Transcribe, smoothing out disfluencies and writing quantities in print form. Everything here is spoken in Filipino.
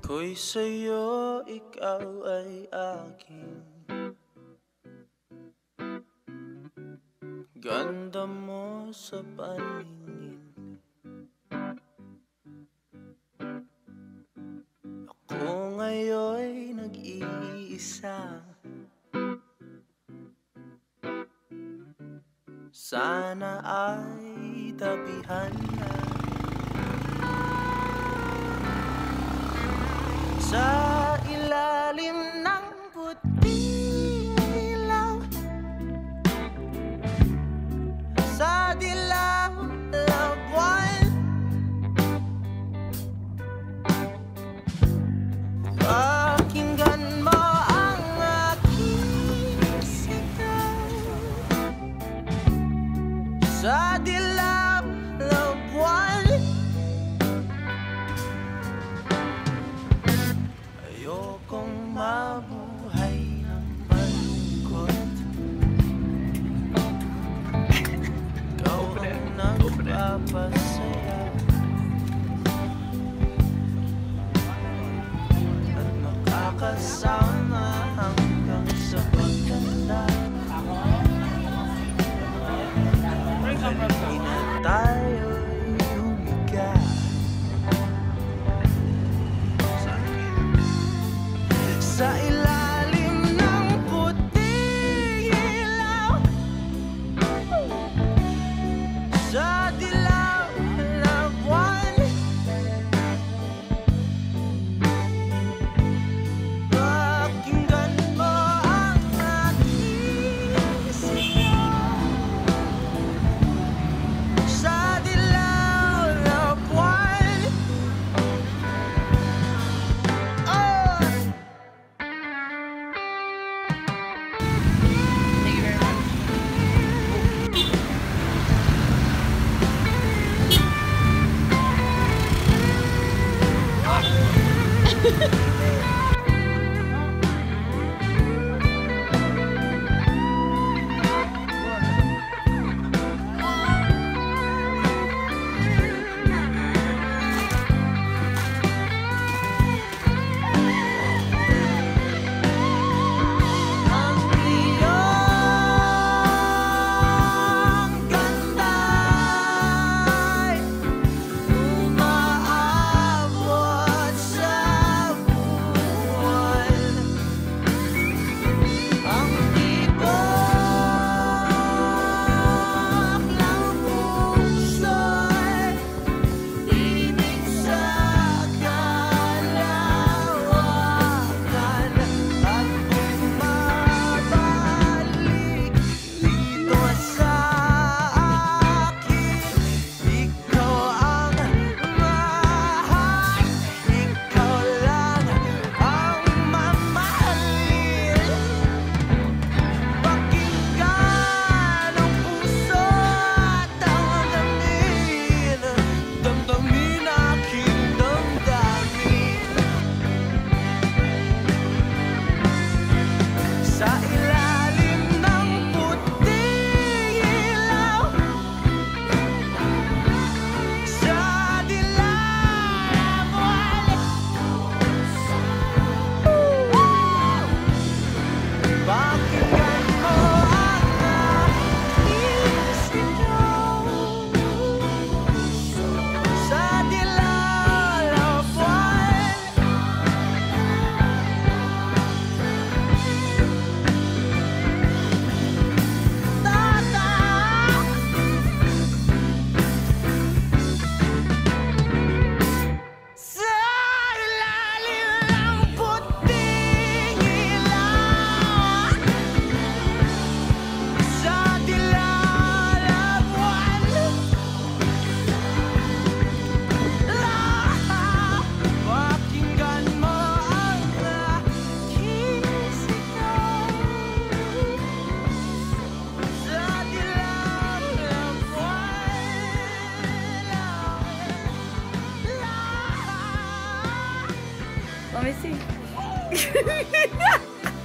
Ako'y sa'yo, ikaw ay akin. Ganda mo sa paningin. Ako ngayon'y nag-iisa. Sana ay tabihan na sa ilalim ng puting ilaw, sa dilaw na buwan. Pakinggan mo ang aking sigaw, sa dilaw na buwan. Ayokong mabuhay ng malungkot. Ikaw ang nagpapasaya at makakasama hanggang sa pagtanda. Hindi na tayo'y humiga sa ilalim ng puting ilaw, sa dilaw na buwan. Pakinggan mo ang aking sigaw, sa dilaw na buwan. Oh! Thank you very much. Ang iyong ganda'y umaabot sa buwan. Ang tibok ng puso'y tinig sa kalawakan at bumabalik dito sa akin. Ikaw ang mahal, ikaw lang ang mamahalin. Pakinggan ang puso at damdamin, damdamin aking damdamin. Sa ilalim ng puting ilaw, sa dilaw na buwan. Pakinggan mo ang aking sigaw, sa dilaw na buwan. Tata! Sa ilalim ng puting ilaw, sa dilaw na buwan. Pakinggan mo ang aking sigaw, sa dilaw na buwan. Let me see.